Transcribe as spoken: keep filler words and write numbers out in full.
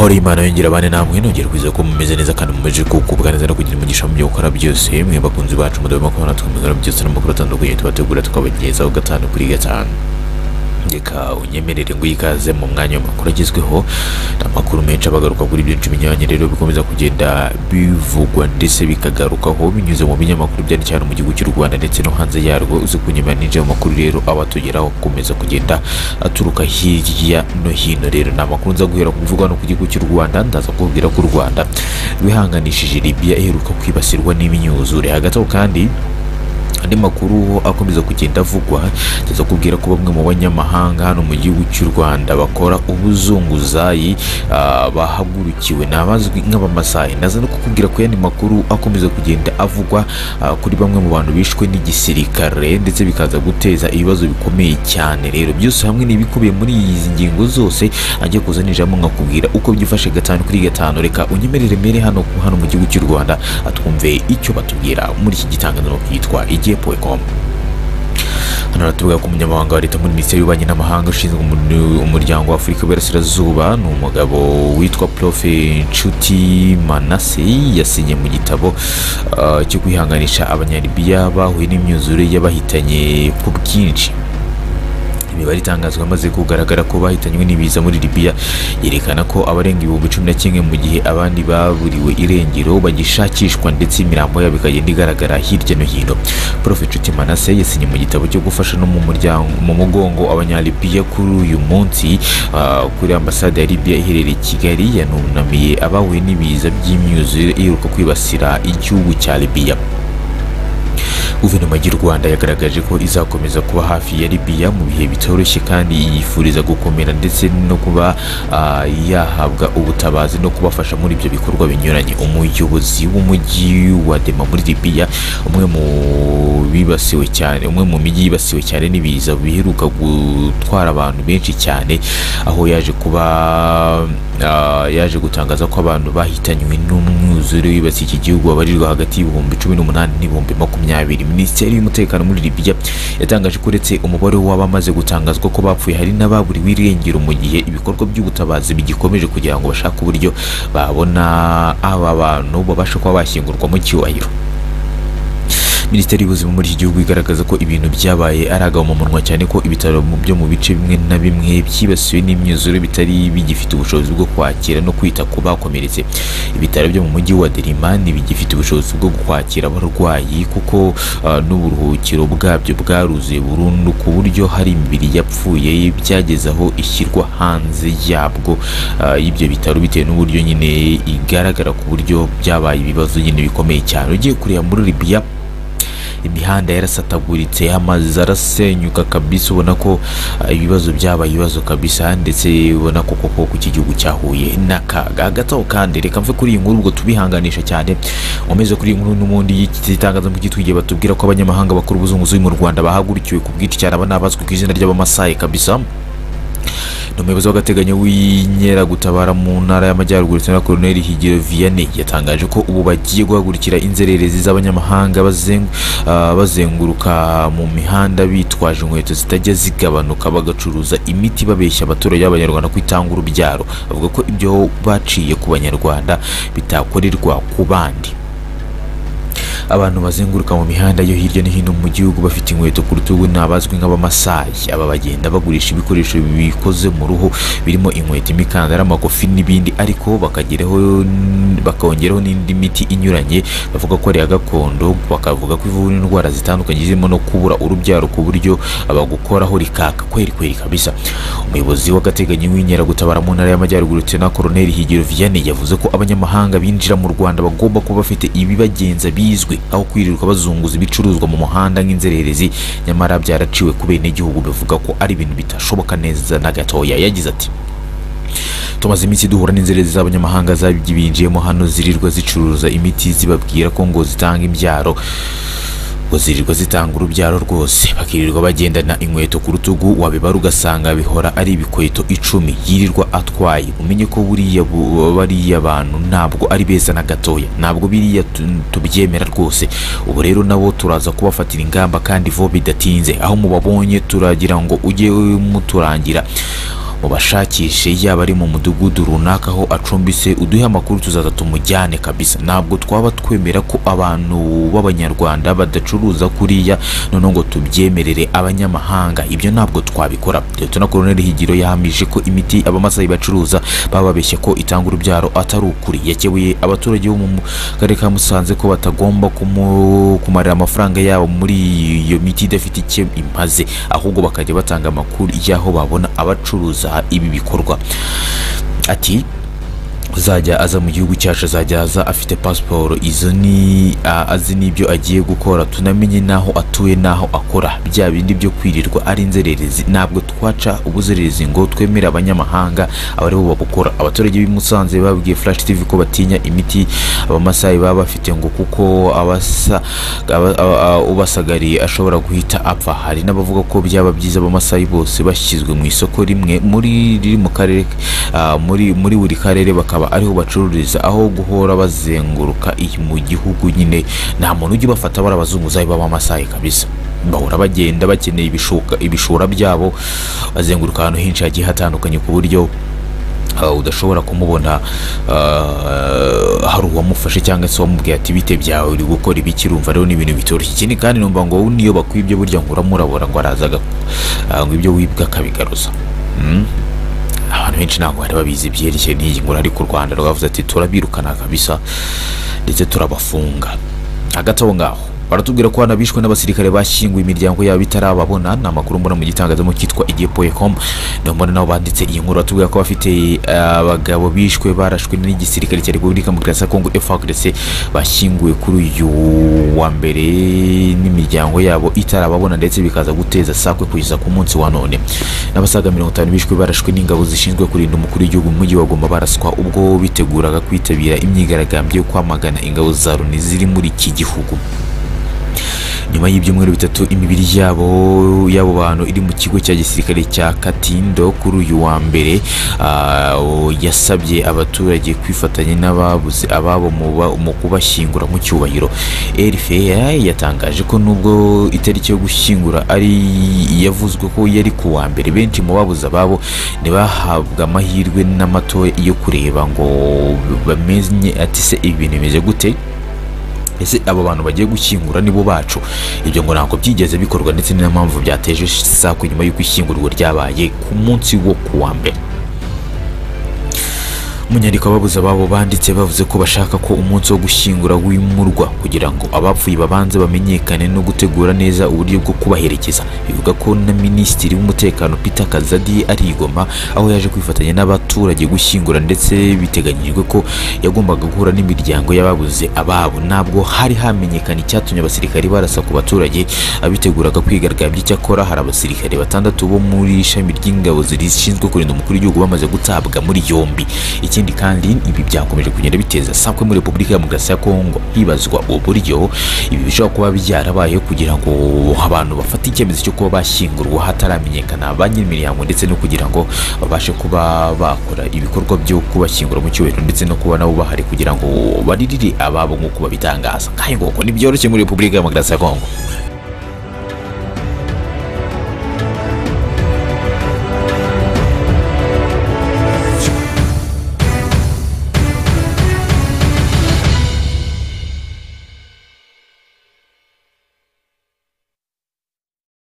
amahoro y'Imana yongera abane namwe nongera kwiza ko mumeze neza kandi mumeje kukubwa neza no kugira umugisha mu byo ukora byose mwe bakunzi bacu mudabe makona twumvira byose n'amakuru atandukanye tubategura tukabagezaho gatanu kuri gatanu. Ndeka unyemerere ngo ikaze mu mwanya w'amakuru agezweho, amakuru menshi abagaruka kuri byinshi binyuranye rero bikomeza kugenda bivugwa ndetse bikagarukaho binyuze mu binyamakuru byari cyane mu gihugu cy'u Rwanda ndetse no hanze yarwo. Uzi kunyemanije amakuru rero abatugeraho komeza kugenda aturuka hirya no hino. Rero na makuru nza guhera kuvugwa no ku gihugu cy'u Rwanda, ndaza kubwira ko u Rwanda rwihanganishije Libya iheruka kwibasirwa n'imyuzure. Hagati aho kandi andi makuru akomeza kugenda avugwa, ndaza kubwira ko bamwe mu banyamahanga hano mu gihugu cy'u Rwanda bakora ubuzunguzayi uh, bahagurukiwe n'abazwi nk'abamasayi. Ndaza no kukubwira ko yandi makuru akomeza kugenda avugwa uh, kuri bamwe mu bantu bishwe n'igisirikare ndetse bikaza guteza ibibazo bikomeye cyane. Rero byose hamwe n'ibikubiye muri izi ngingo zose agiye kuzanijamo nkakubwira uko byifashe gatanu kuri gatanu. Reka unyemerere mere hano hano mu gihugu cy'u Rwanda atwumve icyo batubwira muri iki gitangazo cyitwa igiye point com. Hano ratuvuga ko umunyamabanga wa leta muri Minisiteri y'Ububanyi n'Amahanga ushinzwe umuryango wa Afurika y'Iburasirazuba ni umugabo witwa Profe Nshuti Manase yasinye mu gitabo uh, cyo kwihanganisha abanyalibiya bahuye n'imyuzure y'abahitanye ku bwinshi. Imibare itangazwa amaze kugaragara ko bahitanywe n'ibiza muri Libya yerekana ko abarenga ibihumbi cumi na kimwe mu gihe abandi baburiwe irengero bagishakishwa ndetse imirambo yabo ikagenda igaragara hirya no hino. Prof Nshuti Manase yasinye mu gitabo cyo gufasha no mu muryango mu mugongo abanyalibiya kuri uyu munsi uh, kuri ambasade ya Libya iherereye i Kigali. Yanunamiye abahuye n'ibiza by'imyuzure iheruka kwibasira igihugu cya Libya. Guverinoma y'u Rwanda yagaragaje ko izakomeza kuba hafi ya Libya mu bihe bitoroshye kandi yifuriza gukomera ndetse no kuba uh, yahabwa ubutabazi no kubafasha muri ibyo bikorwa binyuranye. Umuyobozi w'umujyi wa Dema muri Libya, umwe mu bibasiwe cyane umwe mu mijyi yibasiwe cyane n'ibiza biheruka gutwara abantu benshi cyane, aho yaje kuba Uh, yaje gutangaza ko abantu bahitanywe n'umwuzure wibasiye iki gihugu babarirwa hagati y'ibihumbi cumi n'umunani n'ibihumbi makumyabiri. Minisiteri y'Umutekano muri Libya yatangaje ko uretse umubare w'abamaze gutangazwa ko bapfuye hari n'ababuriwe irengero mu gihe ibikorwa by'ubutabazi bigikomeje kugira ngo bashake uburyo babona aba bantu babasha kuba bashyingurwa mu cyubahiro. Minisiteri y'Ubuzima muri iki gihugu igaragaza ko ibintu byabaye ari agahomamunwa cyane ko ibitaro byo mu bice bimwe na bimwe byibasiwe n'imyuzure bitari bigifite ubushobozi bwo kwakira no kwita ku bakomeretse. Ibitaro byo mu mujyi wa Derimani bigifite ubushobozi bwo kwakira abarwayi kuko uh, n'uburuhukiro bwabyo bwaruzuye burundu ku buryo hari imibiri yapfuye byageze aho ishyirwa hanze yabwo uh, y'ibyo bitaro bitewe n'uburyo nyine igaragara ku buryo byabaye ibibazo nyine bikomeye cyane. Ugiye kureba muri Libya imihanda yarasataguritse, amazi arasenyuka kabisa, ubona ko uh, ibibazo byabaye ibibazo kabisa ndetse ubona ko koko ku gihugu cyahuye n'akaga. Hagati aho kandi reka mve kuri iyi nkuru ubwo tubihanganisha cyane umeze kuri iyi nkuru n'umundi yitangaza mu gitwigiye batubwira ko abanyamahanga bakora ubuzunguzi mu Rwanda bahagurukiwe ku bwinshi cyane abanabazwe ku izina ry'abamasayi kabisa. Umuyobozi w'agateganyo w'inkeragutabara mu ntara y'Amajyaruguru Lieutenant Colonel Hirya yatangaje ko ubu bagiye guhagurukira inzererezi z'abanyamahanga bazengu, uh, bazenguruka mu mihanda bitwaje inkweto zitajya zigabanuka bagacuruza imiti babeshya abaturage b'Abanyarwanda kwitanga urubyaro. Avuga ko ibyo baciye ku Banyarwanda bitakorerwa ku bandi. Abantu bazenguruka mu mihanda yo hirya no hino mu gihugu bafite inkweto ku rutugu n'abazwi nk'abamasayi. Aba bagenda bagurisha ibikoresho bikoze mu ruhu birimo inkweto, imikandara, amakofi n'ibindi, ariko bakageraho bakongeraho n'indi miti inyuranye bavuga ko ari ya gakondo, bakavuga ko ivura indwara zitandukanye zirimo no kubura urubyaro ku buryo abagukoraho rikaka kweri kweri kabisa. Umuyobozi w'agateganyo w'inkeragutabara mu ntara y'Amajyaruguru Lieutenant Colonel Hirya yavuze ko abanyamahanga binjira mu Rwanda bagomba kuba bafite ibibagenza bizwi aho kwirirwa bazunguza ibicuruzwa mu muhanda nk'inzererezi, nyamara byaraciwe ku bene igihugu bivuga ko ari ibintu bitashoboka neza na gatoya. Yagize ati, tumaze iminsi duhura n'inzererezi z'abanyamahanga zabinjiyemo hano zirirwa zicuruza imiti zibabwira ko ngo zitanga imbyaro, ngo zirirwa zitanga urubyaro rwose, bakirirwa bagendana inkweto ku rutugu, wabibara ugasanga bihora ari ibikweto icumi yirirwa atwaye. Umenye ko buriya bariya abantu ntabwo ari beza na gatoya, ntabwo biriya tubyemera rwose. Ubu rero nabo turaza kubafatira ingamba kandi vo bidatinze, aho mubabonye turagira ngo ujye muturangira mubashakishe yaba ari mu mudugudu runaka aho acumbise uduhe amakuru tuzaza tumujyane kabisa. Ntabwo twaba twemera ko abantu b'abanyarwanda badacuruza kuriya none ngo tubyemerere abanyamahanga, ibyo ntabwo twabikora. Leta Colonel Higiro yahamije ko imiti abamasayi bacuruza bababeshye ko itanga urubyaro atari ukuri. Yakebuye abaturage bo mu karere ka Musanze ko batagomba kumarira amafaranga yabo muri iyo miti idafite icyo imaze, ahubwo bakajya batanga amakuru y'aho babona abacuruza ibi bikorwa. Ati uzajya aza mu gihugu cyacu azajya aza afite passport, izo ni azi nibyo agiye gukora, tunamenye naho atuye naho akora. Bya bindi byo kwirirwa ari inzererezi ntabwo twaca ubuzererezi ngo twemere abanyamahanga abari bo babukora. Abaturage b'imusanze babwiye Flash T V ko batinya imiti abamasayi baba bafite ngo kuko abasa ubasagariye ashobora guhita apfa. Hari n'abavuga ko byaba byiza abamasayi bose bashyizwe mu isoko rimwe muri riri mu karere muri muri buri karere bakaba ariho bacururiza aho guhora bazenguruka mu gihugu. Nyine nta muntu ujye bafata barabazunguzayi b'abamasayi kabisa, bahora bagenda bakeneye ibishuka ibishura byabo, bazenguruka ahantu henshi hagiye hatandukanye ku buryo Uh, udashobora kumubona uh, hari uwamufashe cyangwa se wamubwiye ati bite byawe uri gukora ibiki. Urumva rero ni ibintu bitoroshye. Ikindi kandi numva ngo niyo bakwibye burya ngo uramurabura ngo arazaga uh, ngo ibyo wibwa kabigaruza. mm? Abantu benshi ntabwo bari babizi byerekeye n'iyi nkuru, ariko u Rwanda rwavuze ati turabirukana kabisa ndetse turabafunga. Hagati aho ngaho baratubwira ko banabishwe n'abasirikare bashyinguye imiryango yabo itarababona. Ni amakuru mbona mu gitangaza mu cyitwa igihe point com. Ndabona nabo banditse iyi nkuru batubwira ko bafite abagabo uh, bishwe barashwe n'igisirikare cya Repubulika Demokarasi ya Kongo F A R D C bashyinguye kuri uyu wa mbere n'imiryango yabo itarababona, ndetse bikaza guteza sakwe kugeza ku munsi wa none. N'abasaga mirongo itanu bishwe barashwe n'ingabo zishinzwe kurinda umukuru w'igihugu mu mujyi wa Goma baraswa ubwo biteguraga kwitabira imyigaragambyo yo kwamagana ingabo za Loni ziri muri iki gihugu. Nyuma y'ibyumweru bitatu imibiri yabo yabo bantu iri mu kigo cya gisirikare cya Katindo kuri uyu wa mbere, uh, yasabye abaturage kwifatanya n'ababuze ababo mu kubashyingura mu cyubahiro. R F A yatangaje ko nubwo itariki yo gushyingura ari yavuzwe ko yari ku wa mbere, benshi mu babuze ababo ntibahabwa amahirwe n'amato yo kureba ngo bamenye ati se ibintu bimeze gute, ese abo bantu bagiye gushyingura nibo bacu. Ibyo ngo ntabwo byigeze bikorwa, ndetse n'iyo mpamvu byateje sako nyuma y'uko ishyingurwa ryabaye ku munsi wo kuwa mbere. Umunyandiko ababuze ababo banditse bavuze ko bashaka ko umunsi wo gushyingura wimurwa kugira ngo abapfuye babanze bamenyekane no gutegura neza uburyo bwo kubaherekeza. Bivuga ko na Minisitiri w'Umutekano Peter Kazadi ari i Goma aho yaje kwifatanya n'abaturage gushyingura, ndetse biteganyijwe ko yagombaga guhura n'imiryango y'ababuze ababo. Ntabwo hari hamenyekana icyatumye abasirikari barasa ku baturage abiteguraga kwigaragambya. Icyakora hari abasirikare batandatu bo muri ishami ry'ingabo zishinzwe kurinda umukuru w'igihugu bamaze gutabwa muri yombi. Ikindi kandi ibi byakomeje kugenda biteza sakwe muri Repubulika Demokarasi ya Kongo, hibazwa uburyo ibi bishobora kuba byarabaye kugira ngo abantu bafate icyemezo cyo kuba bashyingurwa hataramenyekana ba nyir'imiryango, ndetse no kugira ngo babashe kuba bakora ibikorwa byo kubashyingura mu cyubahiro, ndetse no kuba nabo bahari kugira ngo baririre ababo nk'uko babitangaza. Kandi ngo ni byoroshye muri Repubulika Demokarasi ya Kongo.